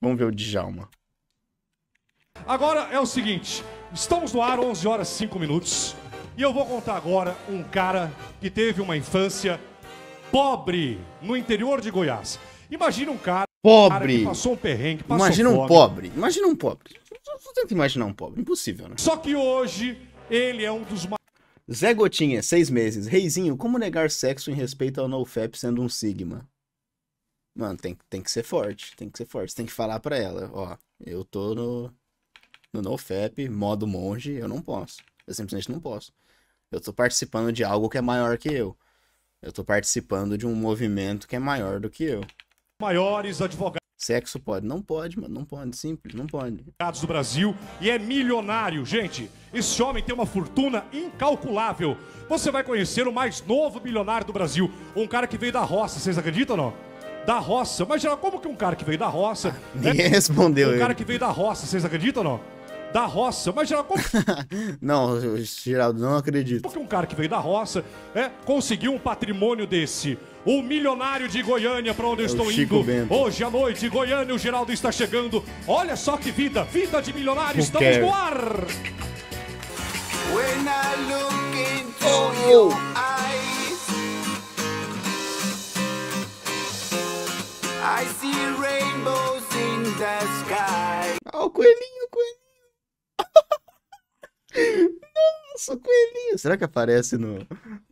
Vamos ver o Djalma. Agora é o seguinte, estamos no ar, 11 horas e 5 minutos, e eu vou contar agora um cara que teve uma infância pobre no interior de Goiás. Imagina um cara que passou um perrengue, passou Imagina um fome. pobre. Imagina um pobre. Só tenta imaginar um pobre. Impossível, né? Só que hoje ele é um dos Zé Gotinha, 6 meses. Reizinho, como negar sexo em respeito ao NoFap sendo um sigma? Mano, tem que ser forte. Tem que ser forte. Você tem que falar pra ela, ó. Eu tô no NoFap, modo monge, eu não posso. Eu simplesmente não posso. Eu tô participando de algo que é maior que eu. Eu tô participando de um movimento que é maior do que eu. maiores advogados Sexo pode? Não pode, mano. Não pode. Simples, não pode. do Brasil e é milionário, gente. Esse homem tem uma fortuna incalculável. Você vai conhecer o mais novo bilionário do Brasil. Um cara que veio da roça, vocês acreditam ou não? Da roça. Mas como que um cara que veio da roça... Ninguém respondeu Um cara que veio da roça, vocês acreditam ou não? Da roça. Mas como... Não, Geraldo, não acredito. Como que um cara que veio da roça conseguiu um patrimônio desse? O milionário de Goiânia, para onde eu estou indo. Bento. Hoje à noite, Goiânia, o Geraldo está chegando. Olha só que vida, vida de milionário, estamos no ar. When I look into your eyes, I see rainbows in the sky. Ah, o coelhinho, o coelhinho. Nossa, o coelhinho. Será que aparece no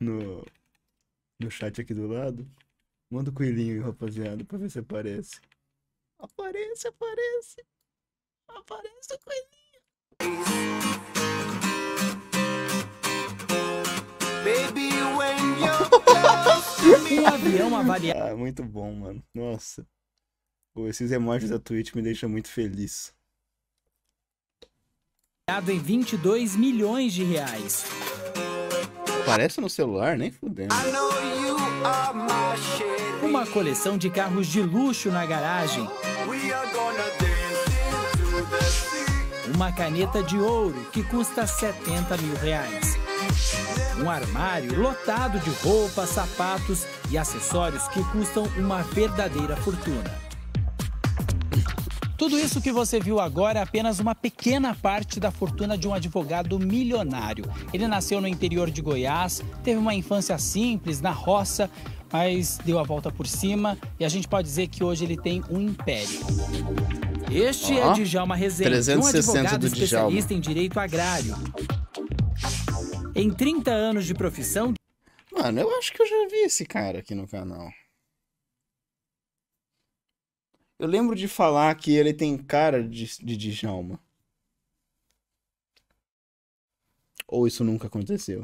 chat aqui do lado? Manda o coelhinho, rapaziada, pra ver se aparece. Aparece, aparece. Aparece o coelhinho. Baby, when you're close to me. Um avião avariado Ah, muito bom, mano. Nossa. Pô, esses emojis da Twitch me deixam muito feliz. em 22 milhões de reais. Aparece no celular, nem fudendo. I know you are my shade. Uma coleção de carros de luxo na garagem. We are gonna dance into the sea. Uma caneta de ouro que custa 70 mil reais. Um armário lotado de roupas, sapatos e acessórios que custam uma verdadeira fortuna. Tudo isso que você viu agora é apenas uma pequena parte da fortuna de um advogado milionário. Ele nasceu no interior de Goiás, teve uma infância simples, na roça, mas deu a volta por cima e a gente pode dizer que hoje ele tem um império. Este é Djalma Rezende, um 360 advogado do especialista em direito agrário. Em 30 anos de profissão... Mano, eu acho que eu já vi esse cara aqui no canal. Eu lembro de falar que ele tem cara de Djalma. Ou isso nunca aconteceu?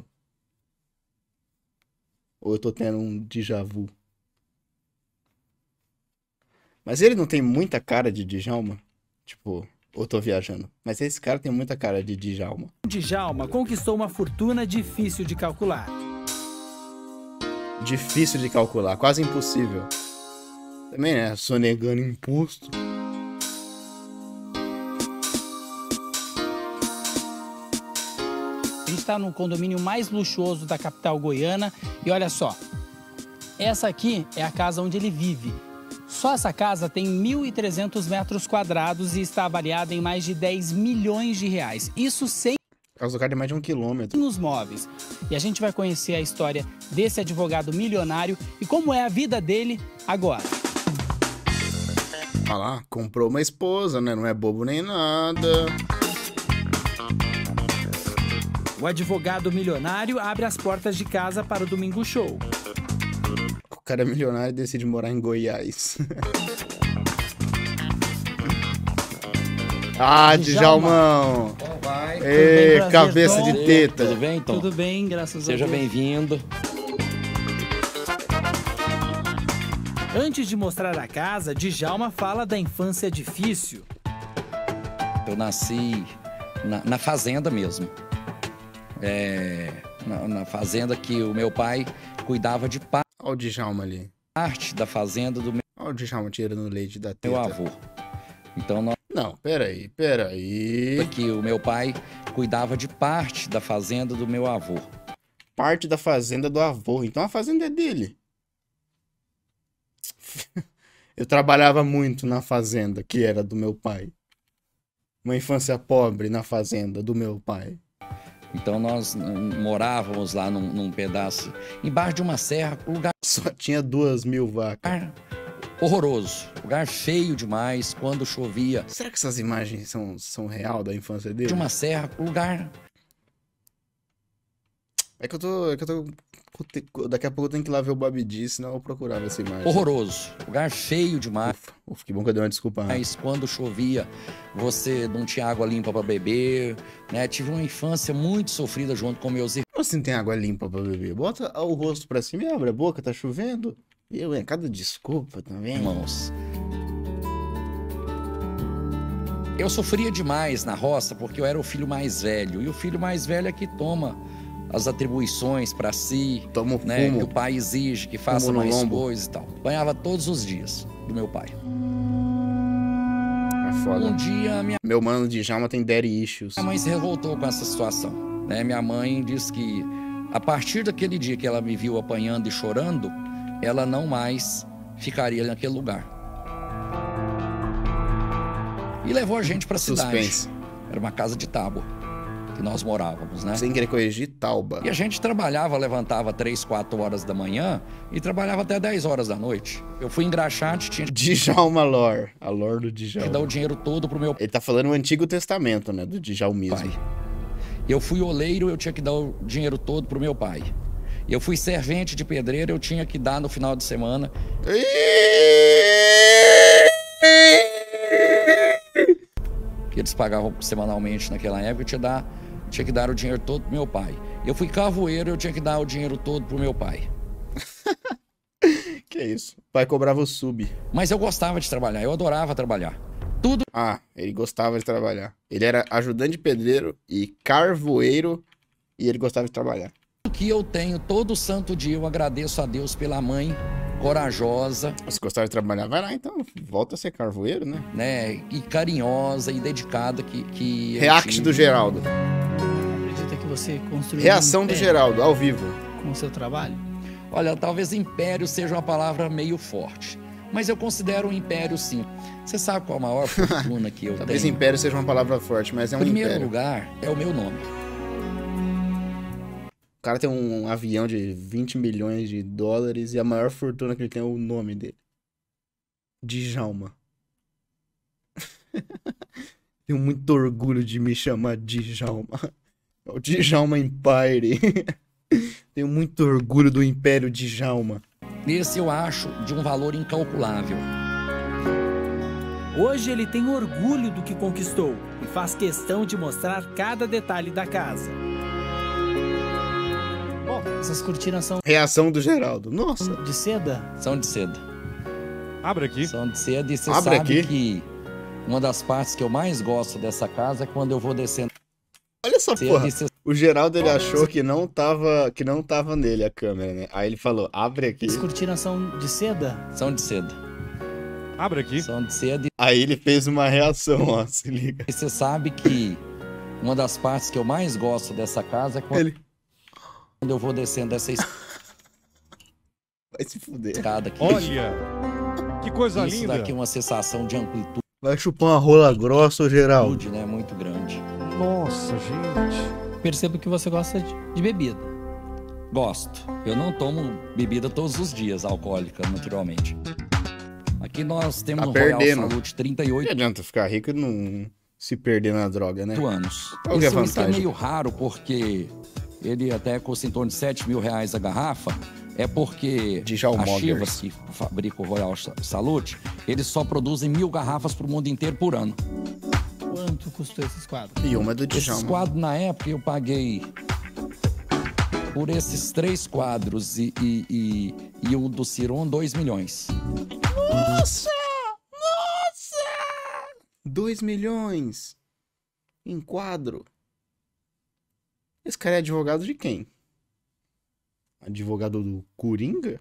Ou eu tô tendo um déjà vu? Mas ele não tem muita cara de Djalma? Tipo, ou eu tô viajando? Mas esse cara tem muita cara de Djalma. Djalma conquistou uma fortuna difícil de calcular. Difícil de calcular, quase impossível. Também, né? Sonegando imposto. A gente está no condomínio mais luxuoso da capital goiana e olha só, essa aqui é a casa onde ele vive. Só essa casa tem 1.300 metros quadrados e está avaliada em mais de 10 milhões de reais. Isso sem A casa do cara tem mais de 1 quilômetro. nos móveis. E a gente vai conhecer a história desse advogado milionário e como é a vida dele agora. Olha lá, comprou uma esposa, né? Não é bobo nem nada. O advogado milionário abre as portas de casa para o Domingo Show. O cara é milionário e decide morar em Goiás. Ah, Djalmão! Como vai? Ei, prazer, cabeça Tom. de teta. Tudo bem, Tom? Tudo bem, graças a Seja Deus. bem-vindo. Antes de mostrar a casa, Djalma fala da infância difícil. Eu nasci na fazenda mesmo. Na fazenda que o meu pai cuidava de Olha o Djalma ali. parte da fazenda do Olha o Djalma tirando leite da meu teta. avô. Então, Não, peraí. que o meu pai cuidava de parte da fazenda do meu avô. Parte da fazenda do avô. Então a fazenda é dele. Eu trabalhava muito na fazenda, que era do meu pai. Uma infância pobre na fazenda do meu pai. Então nós morávamos lá num pedaço, embaixo de uma serra, um lugar Só tinha 2.000 vacas. horroroso, lugar feio demais, quando chovia. Será que essas imagens são real da infância dele? De uma serra, um lugar... É que eu tô... Daqui a pouco eu tenho que ir lá ver o Bob D, senão eu procurava essa imagem. horroroso, lugar feio demais. Ufa, que bom que eu dei uma desculpa. Mas quando chovia, você não tinha água limpa para beber, né? Tive uma infância muito sofrida junto com meus Como assim tem água limpa pra beber? Bota o rosto pra cima e abre a boca, tá chovendo. Cada desculpa também. irmãos. Eu sofria demais na roça porque eu era o filho mais velho. E o filho mais velho é que toma as atribuições para si, Toma o né? fumo. Que o pai exige que faça Fumo no mais lombo. coisas e tal. Apanhava todos os dias do meu pai. É foda. Um dia minha Meu mano de Djalma tem daddy issues. mãe se revoltou com essa situação, né? Minha mãe disse que a partir daquele dia que ela me viu apanhando e chorando, ela não mais ficaria naquele lugar. E levou a gente para a cidade. Suspense. Era uma casa de tábua que nós morávamos, né? Sem querer corrigir, Tauba. E a gente trabalhava, levantava 3, 4 horas da manhã e trabalhava até 10 horas da noite. Eu fui engraxate, tinha Djalma Lore. A lore do que dar Djalma. o dinheiro todo pro meu Ele tá falando o Antigo Testamento, né? Do Djalmismo. pai. Eu fui oleiro, eu tinha que dar o dinheiro todo pro meu pai. Eu fui servente de pedreiro, eu tinha que dar no final de semana. Que eles pagavam semanalmente naquela época, eu tinha que dar o dinheiro todo pro meu pai. Eu fui carvoeiro, eu tinha que dar o dinheiro todo pro meu pai. Que isso? O pai cobrava o sub. Mas eu gostava de trabalhar, eu adorava trabalhar. Tudo Ah, ele gostava de trabalhar. Ele era ajudante de pedreiro e carvoeiro e ele gostava de trabalhar. que eu tenho, todo santo dia, eu agradeço a Deus pela mãe corajosa, Se gostava de trabalhar, vai lá então. Volta a ser carvoeiro, né? né, e carinhosa e dedicada que eu React tive. do Geraldo. Acredita que você construiu Reação um do império Geraldo, ao vivo. com o seu trabalho? Olha, talvez império seja uma palavra meio forte, mas eu considero um império sim. Você sabe qual a maior fortuna que eu Talvez tenho? império seja uma palavra forte, mas é Em um primeiro império. lugar, é o meu nome. O cara tem um avião de 20 milhões de dólares e a maior fortuna que ele tem é o nome dele. Djalma. Tenho muito orgulho de me chamar Djalma. É o Djalma Empire. Tenho muito orgulho do Império Djalma. Esse eu acho de um valor incalculável. Hoje ele tem orgulho do que conquistou e faz questão de mostrar cada detalhe da casa. Essas cortinas são Reação do Geraldo. Nossa. de seda? São de seda. Abre aqui. São de seda e você Abre sabe aqui. que uma das partes que eu mais gosto dessa casa é quando eu vou descendo Olha essa seda porra. e você O Geraldo ele achou que não tava nele a câmera, né? Aí ele falou: abre aqui. As cortinas são de seda? são de seda. Abre aqui. São de seda Aí ele fez uma reação, ó. Se liga. e você sabe que uma das partes que eu mais gosto dessa casa é quando Ele eu vou descendo essa vai se fuder. escada aqui. Olha, que coisa Isso linda. daqui é uma sensação de amplitude, Vai chupar uma rola grossa, ô Geraldo. né, muito grande. Nossa, gente. Percebo que você gosta de bebida. Gosto. Eu não tomo bebida todos os dias, alcoólica, naturalmente. Aqui nós temos Tá um Royal perdendo. Salute Não 38 adianta ficar rico e não se perder na droga, né? anos. Qual que é a Esse whisky é vantagem? meio raro porque ele até custa em torno de R$7.000 a garrafa. É porque Djalmogers. a Chivas, que fabrica o Royal Salute, eles só produzem 1.000 garrafas para o mundo inteiro por ano. Quanto custou esses quadros? E uma é do Esses Djalma. quadros, na época, eu paguei por esses 3 quadros e o do Ciron, 2 milhões. Nossa! Nossa! 2 milhões em quadro. Esse cara é advogado de quem? Advogado do Coringa?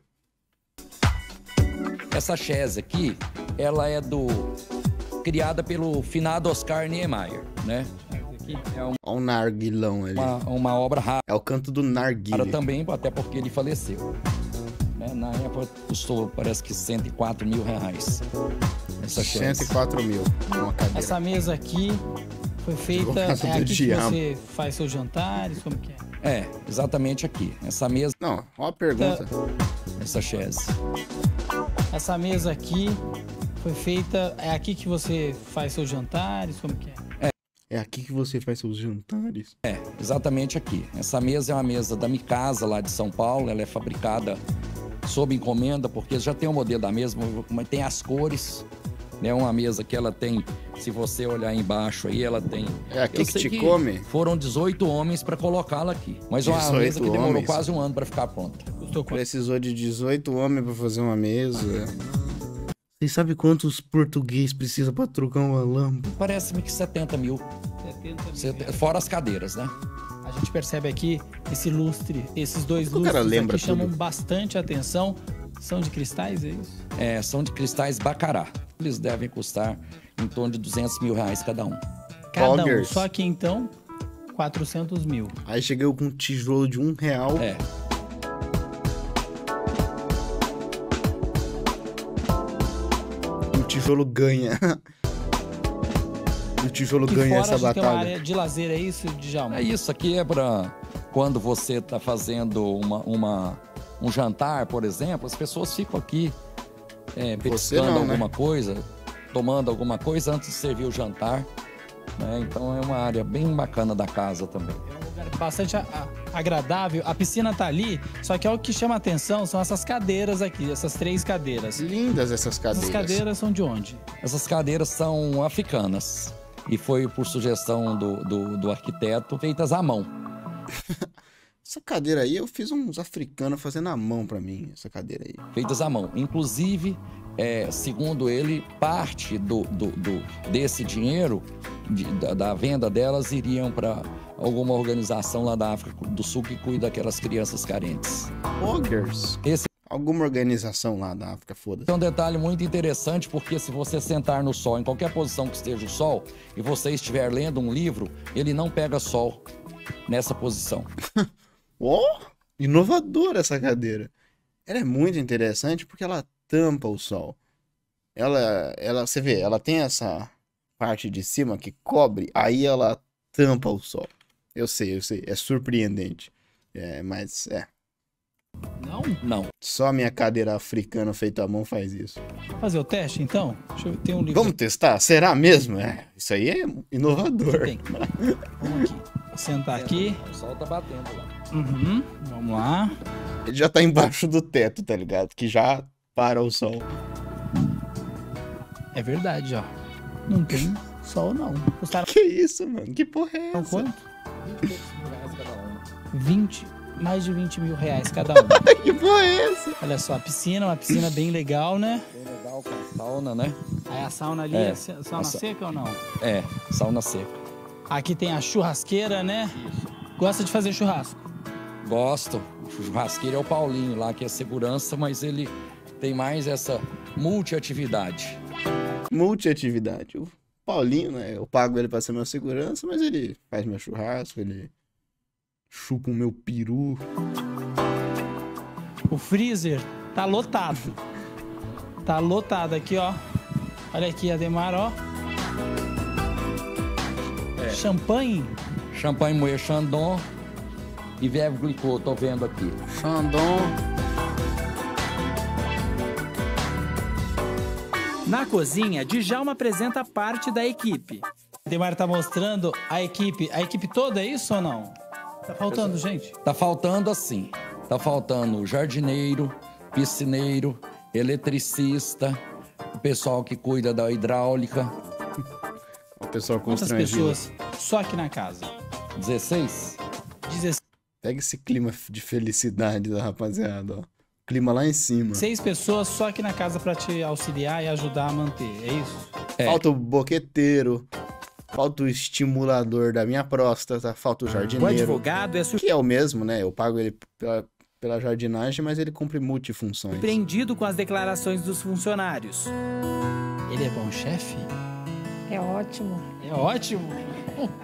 Essa chaise aqui, ela é criada pelo finado Oscar Niemeyer, né? Aqui é Olha o narguilão ali. uma obra rara É o canto do narguilho. também, até porque ele faleceu. né? Na época custou, parece que 104 mil reais. Essa chaise. 104 mil. Uma cadeira. Essa mesa aqui foi feita... Advogado É do aqui que diabo. você faz seus jantares? Como que é? É, exatamente aqui. Essa mesa, Não, ó a pergunta. essa chaise. Essa mesa aqui foi feita... É aqui que você faz seus jantares? Como que é? É aqui que você faz seus jantares? É, exatamente aqui. Essa mesa é uma mesa da Mikasa, lá de São Paulo. Ela é fabricada sob encomenda, porque já tem o modelo da mesa, mas tem as cores. É uma mesa que ela tem, se você olhar embaixo aí, ela tem... É aqui Eu que sei te come? Foram 18 homens para colocá-la aqui. Mas é uma 18 mesa que demorou homens? quase um ano para ficar pronta. Custou quanto? Precisou de 18 homens pra fazer uma mesa. Vocês sabem quantos português precisa pra trocar uma lâmpada? Parece-me que 70 mil. 70 mil. Fora as cadeiras, né? A gente percebe aqui esse lustre, esses dois O cara lustres lembra aqui chamam tudo. bastante atenção. São de cristais, é isso? É, são de cristais Bacará. Eles devem custar em torno de 200 mil reais cada um. Cada um. Poggers. Só que então, 400 mil. Aí cheguei com um tijolo de R$1. É, E o tijolo ganha. E o tijolo Que ganha fora essa a gente tem uma batalha. área de lazer, é isso, Djalma? é isso aqui é para quando você está fazendo um jantar, por exemplo, as pessoas ficam aqui petiscando não, né? alguma coisa, tomando alguma coisa antes de servir o jantar. Né? Então é uma área bem bacana da casa também. É um lugar bastante agradável. A piscina tá ali, só que o que chama atenção são essas cadeiras aqui, essas 3 cadeiras. Lindas essas cadeiras. Essas cadeiras são de onde? Essas cadeiras são africanas e foi por sugestão do arquiteto, feitas à mão. Essa cadeira aí, eu fiz uns africanos fazendo à mão pra mim, essa cadeira aí. Feitas à mão. Inclusive, segundo ele, parte desse dinheiro, da venda delas, iriam para alguma organização lá da África do Sul que cuida daquelas crianças carentes. Poggers. Esse Alguma organização lá da África, foda-se. é um detalhe muito interessante, porque se você sentar no sol, em qualquer posição que esteja o sol, e você estiver lendo um livro, ele não pega sol nessa posição. Ó, inovadora essa cadeira. Ela é muito interessante porque ela tampa o sol. Você vê, ela tem essa parte de cima que cobre, aí ela tampa o sol. Eu sei, é surpreendente. Mas Não? Não. só a minha cadeira africana feita à mão faz isso. Vamos fazer o teste, então? Deixa eu ter um livro. Vamos testar? Será mesmo? Isso aí é inovador. Tem. Vamos aqui. Vou sentar aqui. O sol tá batendo lá. Uhum. Vamos lá. Ele já tá embaixo do teto, tá ligado? Que já para o sol. É verdade, ó. Não tem sol, não. Custaram Que isso, mano? Que porra é essa? quanto? 20 mil reais cada um. 20, mais de 20 mil reais cada um. Que porra é essa? Olha só, a piscina, uma piscina bem legal, né? Bem legal com a sauna, né? Aí a sauna ali, É. é sauna seca ou não? É, sauna seca. Aqui tem a churrasqueira, né? Gosta de fazer churrasco? Gosto. O churrasqueiro é o Paulinho lá, que é segurança, mas ele tem mais essa multiatividade. Multiatividade. O Paulinho, né? Eu pago ele pra ser meu segurança, mas ele faz meu churrasco, ele chupa o meu peru. O freezer tá lotado. Tá lotado aqui, ó. Olha aqui, Ademar, ó. Champanhe. Champanhe Moët Chandon e Veuve Clicquot, tô vendo aqui. Chandon. Na cozinha, Djalma apresenta parte da equipe. Ademar tá mostrando a equipe toda, é isso ou não? Tá faltando, gente. Tá faltando assim. Tá faltando jardineiro, piscineiro, eletricista, o pessoal que cuida da hidráulica. O pessoal Quantas constrangido. pessoas só aqui na casa? 16? 16 Pega esse clima de felicidade da rapaziada, ó. Clima lá em cima. pessoas só aqui na casa pra te auxiliar e ajudar a manter, é isso? É. Falta o boqueteiro. Falta o estimulador da minha próstata. Falta o O jardineiro. advogado é Que é o mesmo, né? Eu pago ele pela jardinagem, mas ele cumpre multifunções. surpreendido com as declarações dos funcionários. Ele é bom chefe? É ótimo. É ótimo.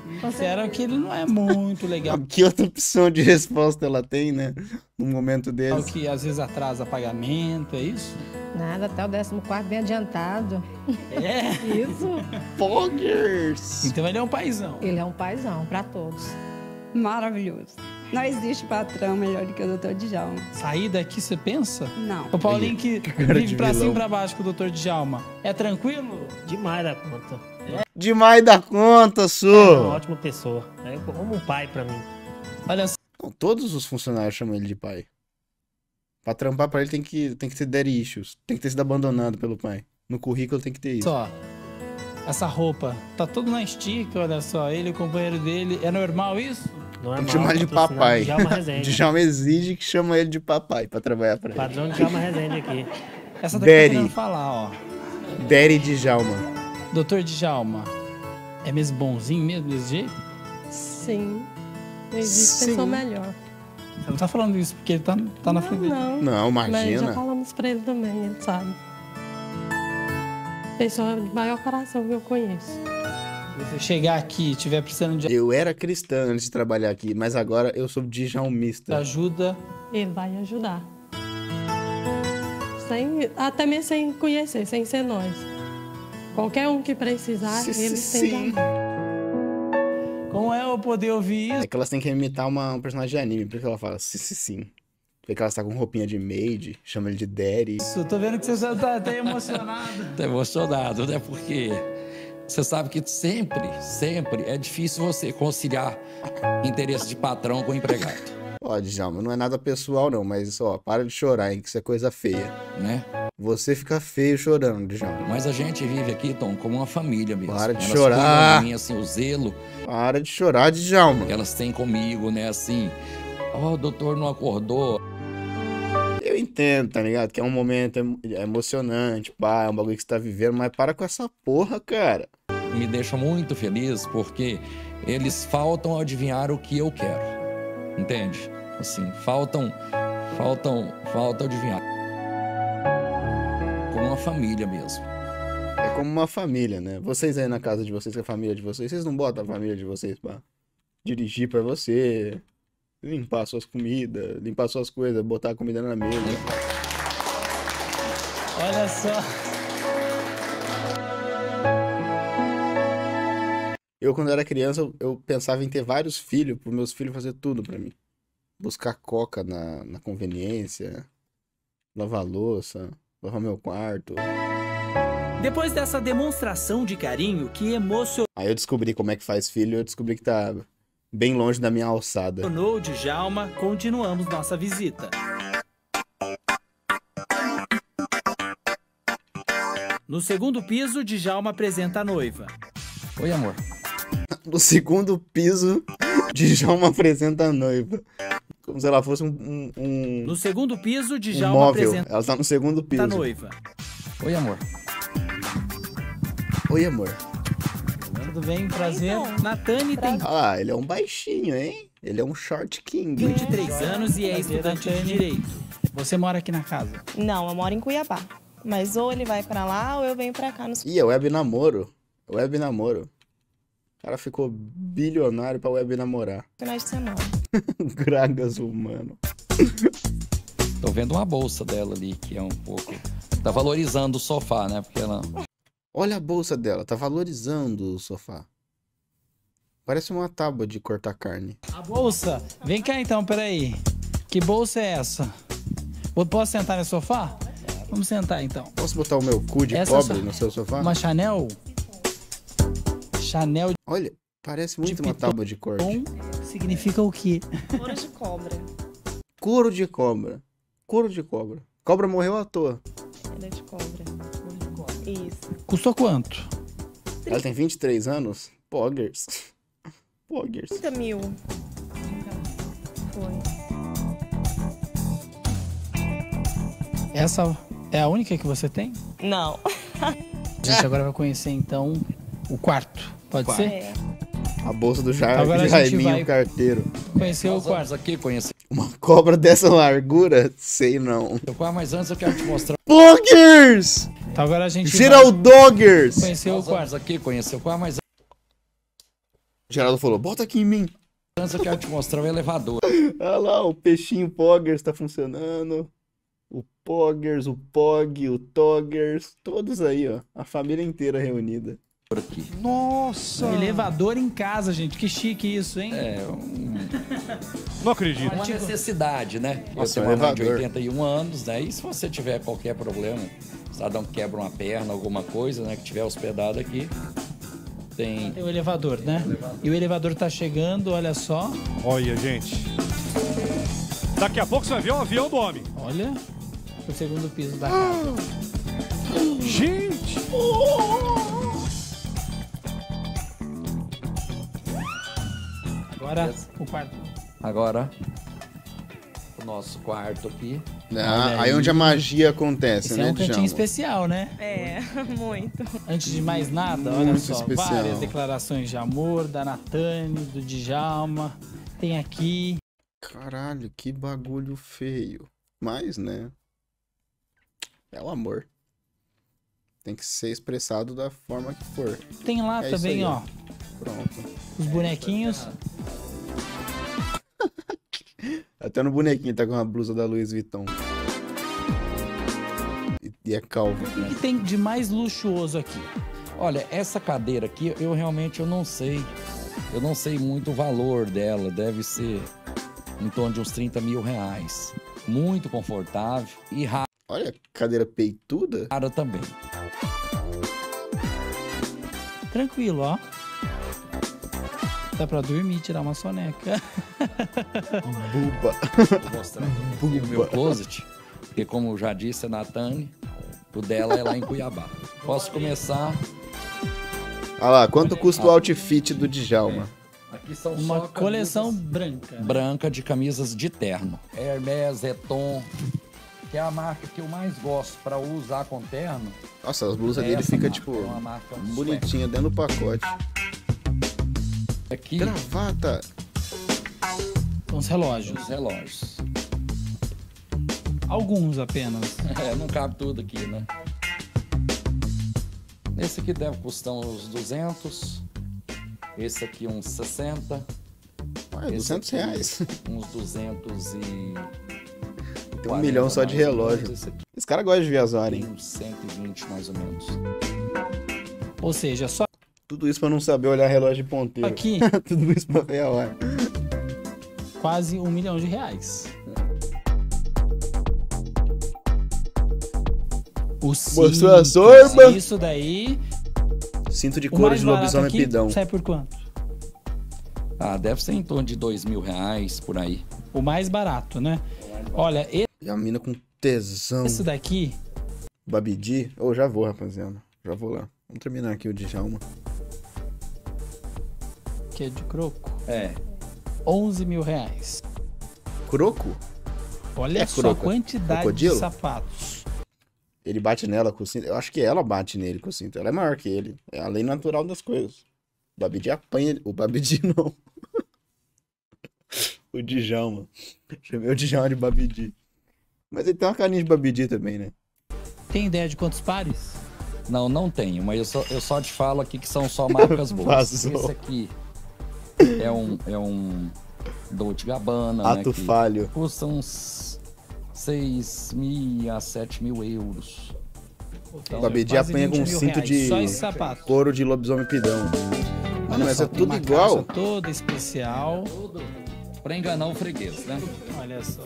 Disseram que ele não é muito legal. Que outra opção de resposta ela tem, né? No momento desse. Que às vezes atrasa pagamento, é isso? Nada, até o 14º bem adiantado. É. Isso. Poggers! Então ele é um paizão. Ele é um paizão para todos. Maravilhoso. Não existe patrão melhor do que o Dr. Djalma. Sair daqui, você pensa? Não. O Paulinho que cara vive de pra vilão. cima e pra baixo com o Dr. Djalma. É tranquilo? Demais da conta. Demais da conta, É uma Su! ótima pessoa. É como um pai pra mim. Olha só. Não, todos os funcionários chamam ele de pai. Pra trampar pra ele tem que ter daddy issues. Tem que ter sido abandonado pelo pai. No currículo tem que ter isso. Só. Essa roupa. Tá tudo na estica, olha só. Ele e o companheiro dele. É normal isso? Não é Tem que mal, chamar ele de patrocinado papai. Djalma Rezende. Djalma exige que chama ele de papai pra trabalhar pra ele. Padrão Djalma Rezende aqui. Essa daqui Daddy. tá querendo falar, ó. Daddy Djalma. Dr. Djalma. É mesmo bonzinho mesmo desse jeito? Sim. Não existe Sim. pessoa melhor. Você não tá falando isso porque ele tá na frente dele. Não. Não, Mas já imagina. falamos pra ele também, ele sabe. Pessoa de maior coração que eu conheço. Se você chegar aqui e tiver precisando de Eu era cristã antes de trabalhar aqui, mas agora eu sou djalmista. ajuda, Ele vai ajudar. Até mesmo sem conhecer, sem ser nós. Qualquer um que precisar, eles têm Sim. que amar. como é eu poder ouvir isso? É que elas têm que imitar um personagem de anime, por isso que ela fala sim. Vê que elas tá com roupinha de maid, chama ele de daddy. Eu tô vendo que você tá até emocionado. Tô emocionado, né? Porque você sabe que sempre é difícil você conciliar interesse de patrão com empregado, Ó, Djalma, não é nada pessoal não, mas ó, para de chorar, hein, que isso é coisa feia. né? Você fica feio chorando, Djalma. Mas a gente vive aqui, Tom, como uma família mesmo. Para de Elas chorar. cuidam de mim, assim, o zelo Para de chorar, Djalma. que elas têm comigo, né? Assim, ó, o doutor não acordou. Eu entendo, tá ligado? Que é um momento emocionante, pá, é um bagulho que você tá vivendo, mas para com essa porra, cara. Me deixa muito feliz porque eles faltam adivinhar o que eu quero, entende? Assim, faltam adivinhar. Como uma família mesmo. É como uma família, né? Vocês aí na casa de vocês, com a família de vocês não botam a família de vocês pra dirigir pra você, limpar suas comidas, limpar suas coisas, botar a comida na mesa. Olha só. Eu, quando era criança, eu pensava em ter vários filhos, para meus filhos fazer tudo pra mim. Buscar coca na conveniência, lavar louça, lavar meu quarto. Depois dessa demonstração de carinho que emocionou Aí eu descobri como é que faz filho, eu descobri que tá bem longe da minha alçada. o Djalma, continuamos nossa visita. No segundo piso, Djalma apresenta a noiva. Oi, amor. No segundo piso, Djalma apresenta a noiva. Como se ela fosse um No segundo piso, um Djalma móvel. apresenta Ela tá no segundo a piso. noiva. Oi, amor. Oi, amor. Tudo bem? Prazer. Natane tem Ah, ele é um baixinho, hein? Ele é um short king. 23 anos e é estudante de Direito. Você mora aqui na casa. Não, eu moro em Cuiabá. Mas ou ele vai pra lá ou eu venho pra cá nos Ih, é web namoro. Web namoro. O cara ficou bilionário pra web namorar. finais de semana. Gragas humano. Tô vendo uma bolsa dela ali, que é um pouco... Tá valorizando o sofá, né? Porque ela... Olha a bolsa dela, tá valorizando o sofá. Parece uma tábua de cortar carne. A bolsa? Vem cá então, peraí. Que bolsa é essa? Posso sentar no sofá? Vamos sentar então. Posso botar o meu cu de Essa pobre só- no seu sofá? Uma Chanel? Chanel Olha, parece muito De uma piton. tábua de corte. significa o quê? Couro de cobra. Couro de cobra. Couro de cobra. Cobra morreu à toa. Ele é de cobra. Isso. Custou quanto? Ela tem 23 anos? Poggers. Poggers. 30 mil. Foi. Essa é a única que você tem? Não. A gente agora vai conhecer então o quarto. Pode ser? É. A bolsa do Agora a gente Jaiminho vai- Carteiro. Conhecer o Nós vamos quarto. aqui conhecer Uma cobra dessa largura? Sei não. o quarto, mas antes eu quero te mostrar. Poggers! Então agora a gente Geraldoggers! vai conhecer o Nós quarto. vamos aqui conhecer o quarto, mas Geraldo falou, bota aqui em mim. Antes eu quero te mostrar o elevador. Olha lá, o peixinho Poggers tá funcionando. O Poggers, o Pog, o Toggers, todos aí, ó. A família inteira reunida. Por aqui. Nossa! Elevador em casa, gente. Que chique isso, hein? Não acredito. Uma necessidade, né? Eu Nossa, tenho uma mãe de elevador. 81 anos, né? E se você tiver qualquer problema, cidadão que quebra uma perna, alguma coisa, né? Que tiver hospedado aqui, tem... Tem o elevador, né? E o elevador tá chegando, olha só. Olha, gente. Daqui a pouco você vai ver o avião do homem. Olha, o segundo piso da casa. Gente! Agora, o quarto. Agora, o nosso quarto aqui. Ah, aí onde a magia acontece, Esse né, é um cantinho Djalma? especial, né? É, muito. Antes de mais nada, olha Muito só, especial. várias declarações de amor da Natane, do Djalma. Tem aqui. Caralho, que bagulho feio. Mas, né? É o amor. Tem que ser expressado da forma que for. Tem lá É isso também, aí, ó, Pronto. os bonequinhos. Até no bonequinho tá com uma blusa da Louis Vuitton. E é calvo. O que tem de mais luxuoso aqui? Olha, essa cadeira aqui, eu realmente não sei. Eu não sei muito o valor dela. Deve ser em torno de uns 30 mil reais. Muito confortável e rara Olha, cadeira peituda. também. Tranquilo, ó. Dá pra dormir, tirar uma soneca. Buba. Vou mostrar aqui o meu closet. Porque como eu já disse, a Natane, o dela é lá em Cuiabá. Posso começar? Olha lá, quanto custa o outfit do Djalma? Aqui são Uma só coleção camisas branca. branca de camisas de terno. Hermès, Eton, que é a marca que eu mais gosto para usar com terno. Nossa, as blusas É dele essa ficam, marca, tipo, é uma marca bonitinha dentro do pacote. Aqui, Gravata. Os relógios. os relógios. Alguns apenas. É, não cabe tudo aqui, né? Esse aqui deve custar uns 200. Esse aqui uns 60. Ah, Esse 200 aqui, reais. Uns 200 e... Tem 1 milhão só de relógio. Esse aqui Esse cara gosta de viajar, tem hein? uns 120 mais ou menos. Ou seja, só Tudo isso pra não saber olhar relógio de ponteiro. aqui Tudo isso pra ver a hora. quase R$1 milhão. O Mostrou a cinto, sorba. isso daí. Cinto de O couro mais de barato lobisomem aqui pidão. sai por quanto? Ah, deve ser em torno de 2 mil reais, por aí. O mais barato, né? Olha, E a mina com tesão. esse daqui, Babidi. Ô, já vou, rapaziada. Já vou lá. Vamos terminar aqui o Djalma. que é de croco, É. R$11 mil. Croco? Olha É só a croco? quantidade Crocodilo? de sapatos. Ele bate nela com o cinto. Eu acho que ela bate nele com o cinto. Ela é maior que ele. É a lei natural das coisas. O Babidi apanha ele. O Babidi não. O Djalma. Chamei o Djalma de Babidi. Mas ele tem uma carinha de Babidi também, né? Tem ideia de quantos pares? Não, não tenho, mas eu só te falo aqui que são só marcas boas. Vazou. Esse aqui é um Dolce Gabbana, Ato né, que falho. custa uns 6 mil a 7 mil euros. O Babidi Quase apanha com 20 um mil cinto reais, de só esse sapato. couro de lobisomem pidão. Mano, Olha mas só, é tem tudo uma igual. caixa toda especial. Pra enganar o freguês, né? Olha só.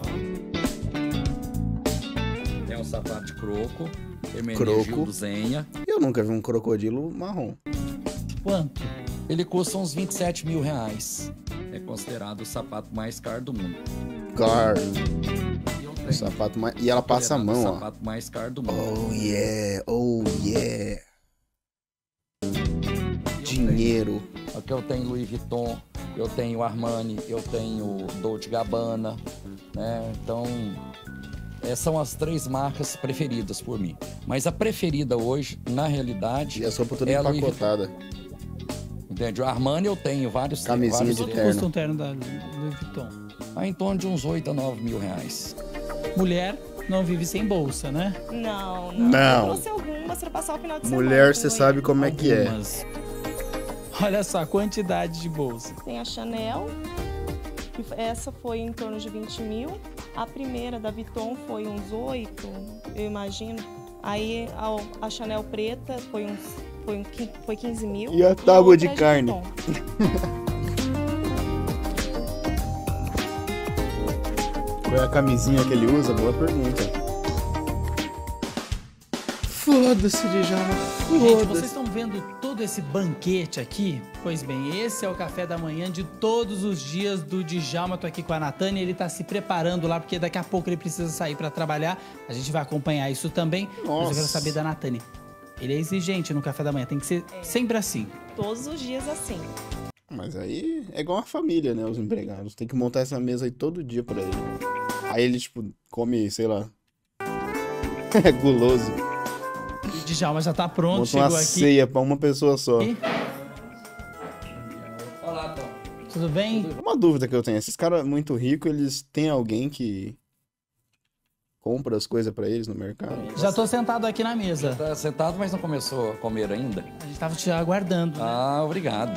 É um sapato de croco, Croco. Hermenegildo Zenha. Eu nunca vi um crocodilo marrom. Quanto? Ele custa uns 27 mil reais. É considerado o sapato mais caro do mundo. Car. E eu O tenho sapato mais... E ela passa a considerado mão, o ó. sapato mais caro do mundo. Oh yeah, oh yeah. Dinheiro. Aqui eu tenho Louis Vuitton, eu tenho Armani, eu tenho Dolce Gabbana, né? Então, essas são as 3 marcas preferidas por mim. Mas a preferida hoje, na realidade, E a sopa toda é a Louis empacotada. entende? O Armani eu tenho vários. Camisinha vários de Quanto terno. custa um terno da Louis Vuitton? em torno de uns 8 a 9 mil reais. Mulher não vive sem bolsa, né? Não, não. Não. Eu trouxe algumas pra passar o final de semana. Mulher, você com sabe ele. como é que é. Algumas. Olha só a quantidade de bolsa. Tem a Chanel, que essa foi em torno de 20 mil. A primeira da Vuitton foi uns 8, eu imagino. Aí a Chanel preta foi 15 mil. E a tábua de outra é carne? Vuitton. Qual é a camisinha que ele usa? Boa pergunta. Foda-se, Djalma. Gente, vocês estão vendo todo esse banquete aqui? Pois bem, esse é o café da manhã de todos os dias do Djalma. Tô aqui com a Natânia, ele tá se preparando lá, porque daqui a pouco ele precisa sair pra trabalhar. A gente vai acompanhar isso também. Nossa. Mas eu quero saber da Natânia. Ele é exigente no café da manhã, tem que ser sempre assim. Todos os dias assim. Mas aí é igual a família, né? Os empregados. Tem que montar essa mesa aí todo dia pra ele. Aí ele, tipo, come, sei lá. É guloso. O Djalma já tá pronto, Monta chegou uma aqui. ceia pra uma pessoa só. Olá, Tom. Tudo bem? Uma dúvida que eu tenho. Esses caras muito ricos, eles têm alguém que compra as coisas pra eles no mercado? Já tô sentado aqui na mesa. Tá sentado, mas não começou a comer ainda? A gente tava te aguardando. Né? Ah, obrigado.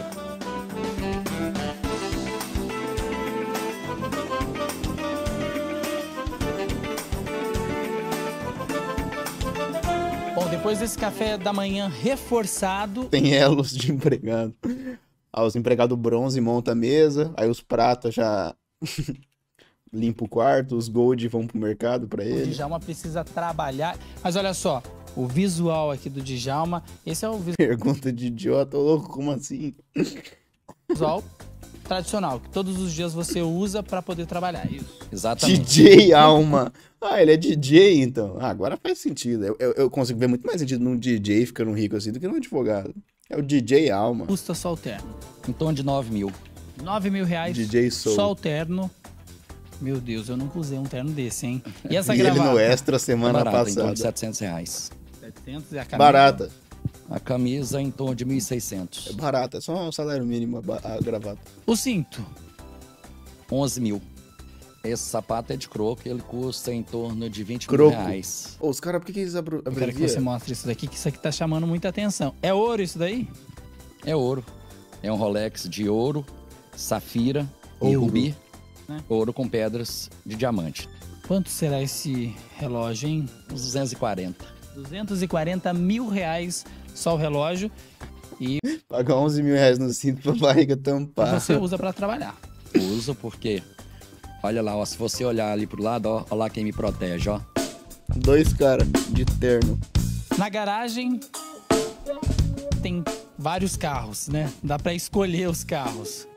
Bom, depois desse café da manhã reforçado, Tem elos de empregado. Ah, os empregados bronze montam a mesa, aí os pratas já limpam o quarto, os gold vão pro mercado pra o ele. Djalma precisa trabalhar. Mas olha só, o visual aqui do Djalma, esse é o Pergunta de idiota, ô louco, como assim? visual tradicional, que todos os dias você usa pra poder trabalhar. Isso. Exatamente. DJ Alma. Ah, ele é DJ, então. Ah, agora faz sentido. Eu consigo ver muito mais sentido num DJ ficando rico assim do que num advogado. É o DJ Alma. Custa só o terno. Em torno de 9 mil. 9 mil reais DJ Soul. só o terno. Meu Deus, eu nunca usei um terno desse, hein? E essa E ele gravata? no Extra semana Barata, em torno de passada. 700 reais. 700 e a camisa? Barata. A camisa em torno de É 1.600. barata, é só um salário mínimo a gravata. O cinto? 11 mil. Esse sapato é de croco, ele custa em torno de 20 Croco. mil reais. Ô, os caras, por que eles Eu quero que abreviam? você mostre isso daqui, que isso aqui tá chamando muita atenção. É ouro isso daí? É ouro. É um Rolex de ouro, safira e Ouro. rubi. Né? Ouro com pedras de diamante. Quanto será esse relógio, hein? Uns 240. 240 mil reais só o relógio. E Pagar 11 mil reais no cinto pra barriga tampar. você usa pra trabalhar. Uso porque, olha lá, ó, se você olhar ali pro lado, ó, olha lá quem me protege, ó. Dois caras de terno. Na garagem tem vários carros, né? Dá pra escolher os carros.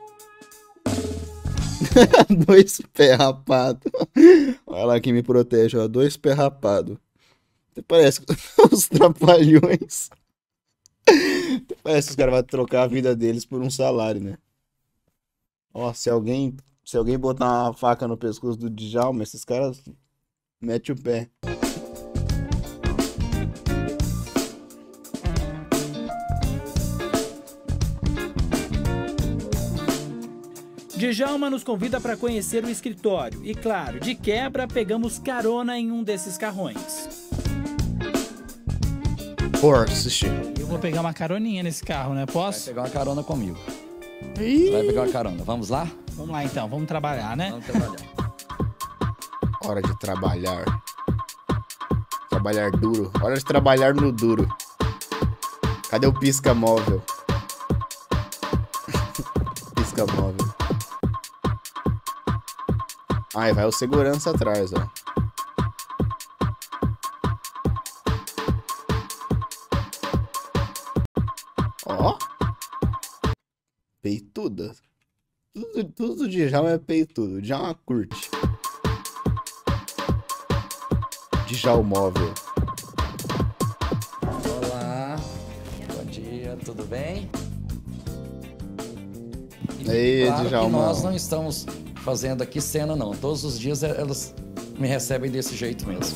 Dois pés rapados. Olha lá quem me protege, ó. Dois pés rapados. Até parece os trapalhões. Até parece que os caras vão trocar a vida deles por um salário, né? Ó, se alguém botar uma faca no pescoço do Djalma, esses caras metem o pé. Djalma nos convida para conhecer o escritório e, claro, de quebra, pegamos carona em um desses carrões. Porsche. Eu vou pegar uma caroninha nesse carro, né? Vai Posso? pegar uma carona comigo. Ih, Vai pegar uma carona. Vamos lá? Vamos lá então, vamos trabalhar, né? Vamos trabalhar. hora de trabalhar. Trabalhar duro. Hora de trabalhar no duro. Cadê o pisca móvel? Pisca móvel. Ai, vai o segurança atrás, ó. Ó. Peituda. Tudo do Djalma é peitudo. O Djalma curte. Djalmóvel. Olá. Bom dia, tudo bem? E Ei, claro que Djalma. nós não estamos fazendo aqui cena, não. Todos os dias elas me recebem desse jeito mesmo.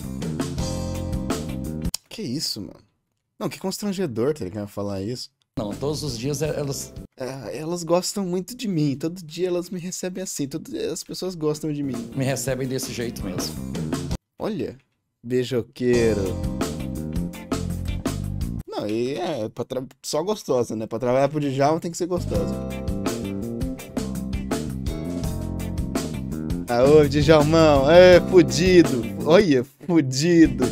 Que isso, mano? Não, que constrangedor, tá ligado? Falar isso. Não, todos os dias elas... Elas gostam muito de mim. Todo dia elas me recebem assim. As pessoas gostam de mim. me recebem desse jeito mesmo. Olha. Beijoqueiro. Não, Não, e só gostosa, né? Pra trabalhar pro Djalma tem que ser gostosa. Ah, ô, Djalmão, fudido. Olha, fudido.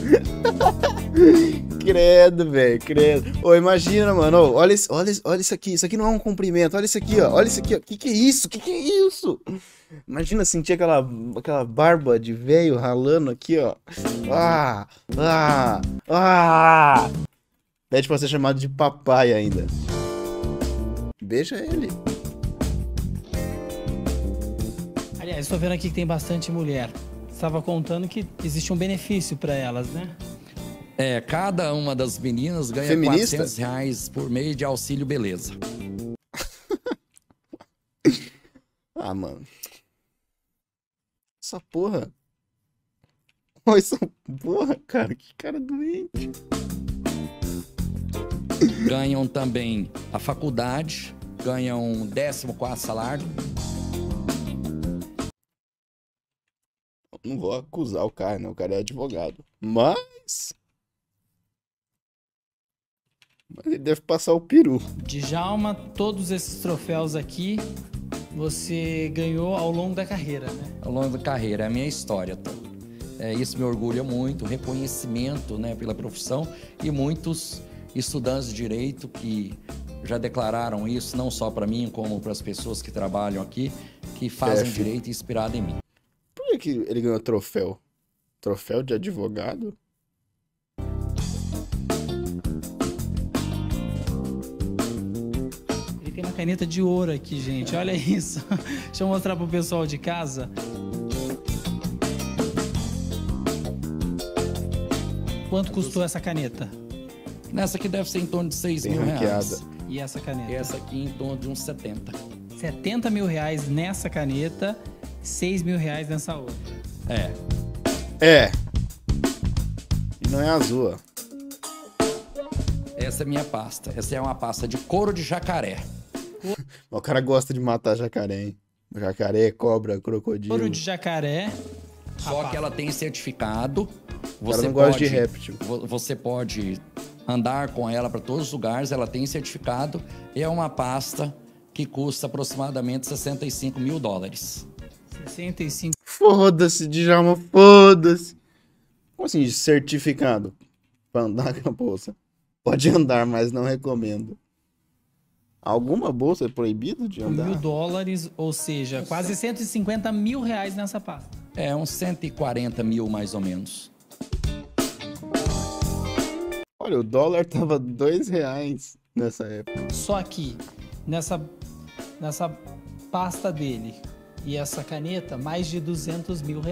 Credo, velho, credo. Ô, imagina, mano, olha isso aqui. Isso aqui não é um cumprimento, olha isso aqui, ó. Olha isso aqui, ó. Que é isso? Que é isso? Imagina sentir aquela barba de velho ralando aqui, ó. Pede pra ser chamado de papai ainda. Beija ele. Aliás, estou vendo aqui que tem bastante mulher. Estava contando que existe um benefício para elas, né? Cada uma das meninas ganha Feminista? R$400 por mês de auxílio beleza. Ah, mano. Essa porra. Olha essa porra, cara. Que cara doente. Ganham também a faculdade, ganham 14º salário. Não vou acusar o cara, né? O cara é advogado. Mas ele deve passar o peru. Djalma, todos esses troféus aqui você ganhou ao longo da carreira, né? Ao longo da carreira, é a minha história toda. Isso me orgulha muito, reconhecimento, né, pela profissão, e muitos estudantes de direito que já declararam isso, não só para mim, como para as pessoas que trabalham aqui, que fazem direito inspirado em mim. Por que ele ganhou troféu? Troféu de advogado? Ele tem uma caneta de ouro aqui, gente. Olha isso. Deixa eu mostrar pro pessoal de casa. Quanto custou essa caneta? Nessa aqui deve ser em torno de R$6.000. E essa caneta? Essa aqui em torno de uns 70. R$70 mil nessa caneta, R$6.000 nessa outra. E não é azul, ó. Essa é minha pasta. Essa é uma pasta de couro de jacaré. O cara gosta de matar jacaré, hein? Jacaré, cobra, crocodilo. Couro de jacaré. Só que ela tem certificado. Você não gosta de réptil. Você pode andar com ela para todos os lugares. Ela tem certificado. É uma pasta que custa aproximadamente $65 mil. 65. Foda-se, Djalma, foda-se. Como assim, certificado? Pra andar com a bolsa. Pode andar, mas não recomendo. Alguma bolsa é proibido de andar? $1.000, ou seja, quase R$150 mil nessa pasta. Uns 140 mil, mais ou menos. Olha, o dólar tava R$2 nessa época. Só que nessa pasta dele e essa caneta, mais de R$200 mil.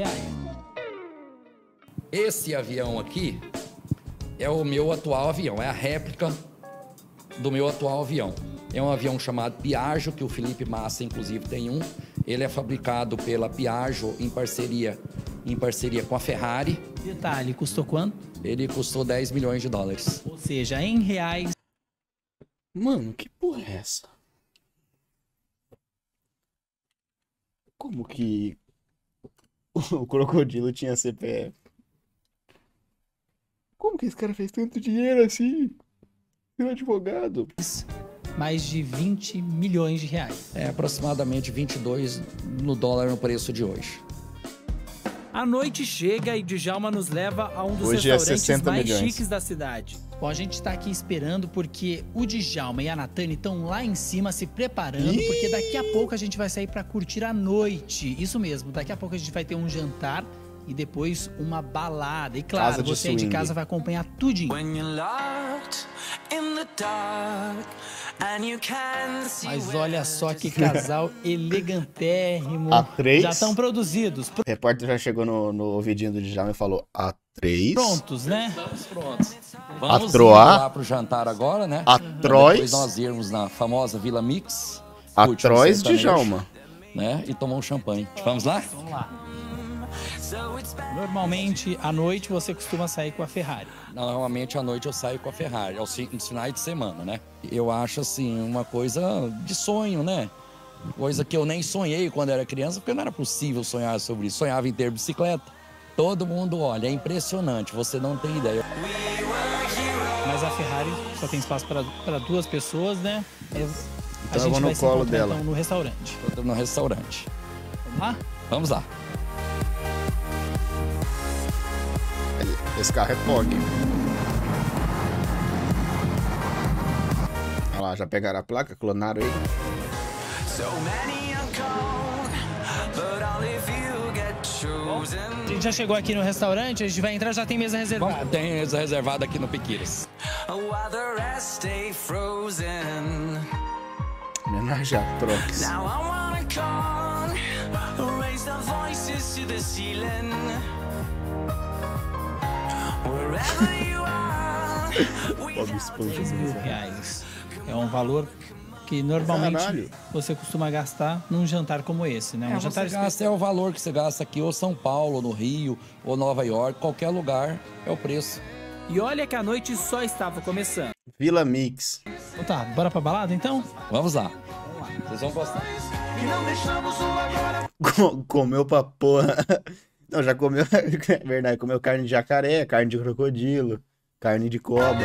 Esse avião aqui é o meu atual avião, é a réplica do meu atual avião. É um avião chamado Piaggio, que o Felipe Massa, inclusive, tem um. Ele é fabricado pela Piaggio em parceria com a Ferrari. Detalhe, custou quanto? Ele custou $10 milhões. Ou seja, em reais. Mano, que porra é essa? Como que o crocodilo tinha CPF? Como que esse cara fez tanto dinheiro assim? Seu advogado. Mais de R$20 milhões. Aproximadamente 22 no dólar no preço de hoje. A noite chega e Djalma nos leva a um dos Hoje restaurantes mais chiques da cidade. Bom, a gente tá aqui esperando porque o Djalma e a Natane estão lá em cima se preparando, porque daqui a pouco a gente vai sair pra curtir a noite. Isso mesmo, daqui a pouco a gente vai ter um jantar e depois uma balada. E claro, você aí de casa vai acompanhar tudinho. Mas olha só que casal elegantérrimo. A3? Já estão produzidos. O repórter já chegou no ouvidinho do Djalma e falou: A3? Prontos, né? Estamos prontos. Vamos Troar? lá pro jantar agora, né? A Trois? Depois nós irmos na famosa Vila Mix. A curtir um Trois, sertanejo, Djalma. Né? E tomar um champanhe. Vamos lá? Vamos lá. Normalmente, à noite, você costuma sair com a Ferrari. Normalmente, à noite, eu saio com a Ferrari, nos finais de semana, né? Eu acho, assim, uma coisa de sonho, né? Coisa que eu nem sonhei quando era criança, porque não era possível sonhar sobre isso. Sonhava em ter bicicleta. Todo mundo olha, é impressionante, você não tem ideia. Mas Mas a Ferrari só tem espaço para 2 pessoas, né? Então eu vou no colo dela. Então, no restaurante. No restaurante. Vamos lá? Vamos lá. Esse carro é POG. Olha lá, já pegaram a placa, clonaram ele. A gente já chegou aqui no restaurante, a gente vai entrar, já tem mesa reservada. Tem mesa reservada aqui no Piquires. Homenagem a Trox. Pobre esponja. R$1.000. É um valor que normalmente você costuma gastar num jantar como esse, né? Um jantar gasta, é o valor que você gasta aqui, ou São Paulo, no Rio, ou Nova York, qualquer lugar é o preço. E olha que a noite só estava começando. Vila Mix. Então tá, bora pra balada então? Vamos lá. Vocês vão gostar. Comeu pra porra. Não, já comeu, é verdade, comeu carne de jacaré, carne de crocodilo, carne de cobra.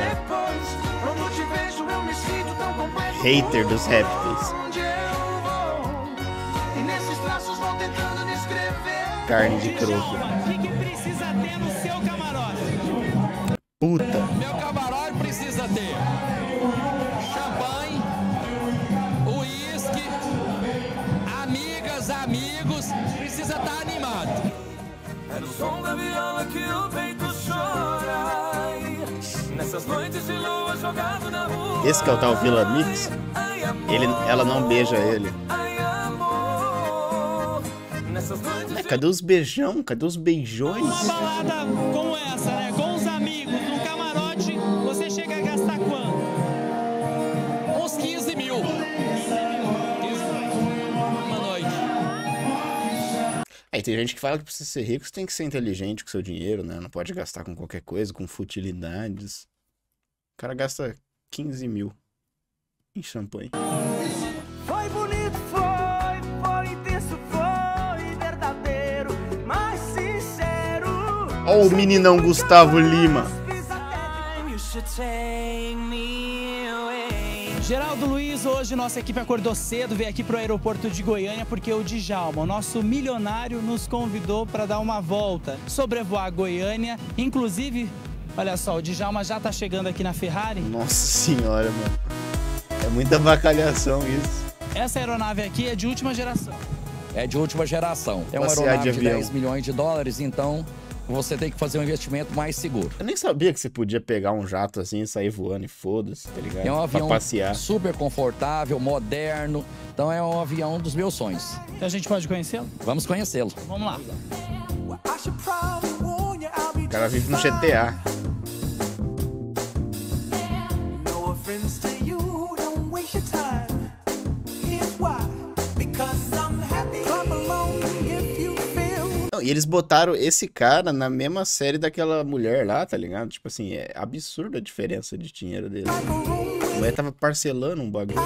Hater dos répteis. Carne de croco. O que precisa ter no seu camarote? Puta. Meu camarote precisa ter champanhe, uísque, amigas, amigos, precisa estar animado. É no som da viola que o peito chora. Nessas noites de lua jogado na rua. Esse que é o tal Vila Mix, ela não beija ele. Cadê os beijão? Cadê os beijões? Uma balada como essa, né? Com os amigos, no camarote, você chega a gastar quanto? Uns 15 mil. Uma noite. Aí tem gente que fala que pra você ser rico, você tem que ser inteligente com o seu dinheiro, né? Não pode gastar com qualquer coisa, com futilidades. O cara gasta 15 mil em champanhe. Foi bonito, foi intenso, foi verdadeiro, mais sincero. Ó o meninão Gustavo Lima. Geraldo Luiz, hoje nossa equipe acordou cedo, veio aqui pro aeroporto de Goiânia porque o Djalma, o nosso milionário, nos convidou para dar uma volta, sobrevoar Goiânia. Inclusive, olha só, o Djalma já tá chegando aqui na Ferrari. Nossa senhora, mano. É muita avacalhação isso. Essa aeronave aqui é de última geração. É de última geração. É uma aeronave de 10 milhões de dólares, então você tem que fazer um investimento mais seguro. Eu nem sabia que você podia pegar um jato assim e sair voando e foda-se, tá ligado? É um avião pra passear. super confortável, moderno. Então é um avião dos meus sonhos. Então a gente pode conhecê-lo? Vamos conhecê-lo. Vamos lá. O cara vive no GTA. Não, e eles botaram esse cara na mesma série daquela mulher lá, tá ligado? Tipo assim, é absurda a diferença de dinheiro dele. A mulher tava parcelando um bagulho.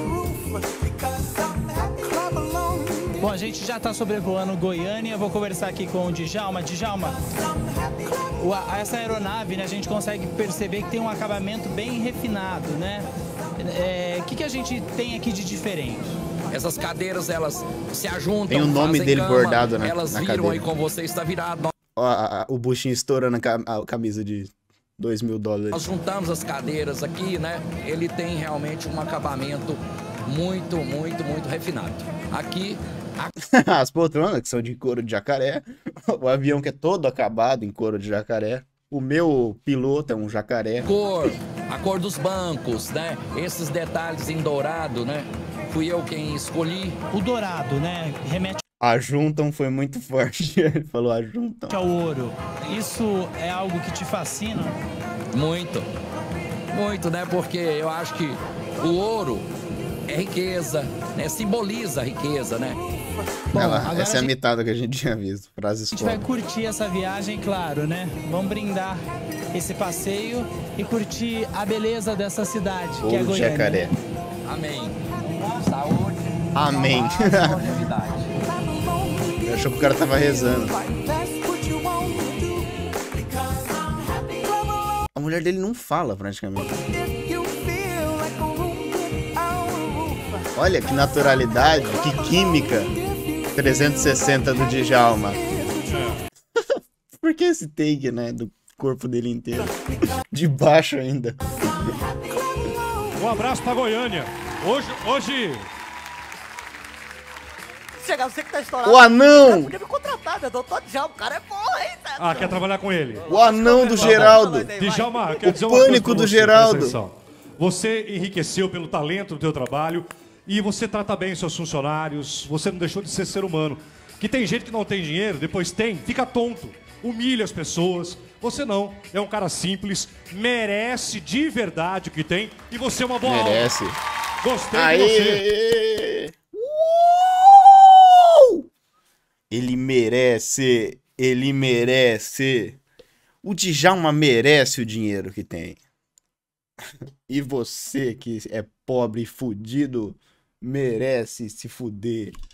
Bom, a gente já tá sobrevoando Goiânia, eu vou conversar aqui com o Djalma. Djalma, essa aeronave, né, a gente consegue perceber que tem um acabamento bem refinado, né? O que a gente tem aqui de diferente? Essas cadeiras, elas se ajuntam. Tem o nome dele cama, bordado na elas na viram cadeira. aí com você, está virado. Ó, o buchinho estourando a camisa de $2.000. Nós juntamos as cadeiras aqui, né? Ele tem realmente um acabamento muito, muito, muito refinado. Aqui... As poltronas que são de couro de jacaré. O avião que é todo acabado em couro de jacaré. O meu piloto é um jacaré. A cor dos bancos, né? Esses detalhes em dourado, né? Fui eu quem escolhi. O dourado, né? Remete A juntam foi muito forte. Ele falou a juntam. ao ouro. Isso é algo que te fascina? Muito. Muito, né? Porque eu acho que o ouro é riqueza, né? Simboliza a riqueza, né? Bom, Essa é a mitada que a gente tinha visto. Frase A gente vai curtir essa viagem, claro, né? Vamos brindar esse passeio e curtir a beleza dessa cidade, que é Ouro de Goiânia. jacaré. Amém. Saúde. Amém. Eu achou que o cara tava rezando. A mulher dele não fala praticamente. Olha que naturalidade, que química. 360 do Djalma. Por que esse take, né? Do corpo dele inteiro. De baixo ainda. Um abraço pra Goiânia. Hoje... Chegar, você que tá estourado. O anão! Você podia me contratar, meu doutor Djalma, o cara é bom, hein? Ah, quer trabalhar com ele? O anão do Geraldo. Djalma, quer dizer O uma coisa pânico pra do você, Geraldo. presta atenção. Você enriqueceu pelo talento do teu trabalho e você trata bem os seus funcionários, você não deixou de ser humano. Que tem gente que não tem dinheiro, depois tem, fica tonto, humilha as pessoas. Você não, é um cara simples, merece de verdade o que tem e você é uma boa Merece. alma. Gostei de você. Aê! Ele merece. Ele merece. O Djalma merece o dinheiro que tem. E você que é pobre e fudido merece se fuder.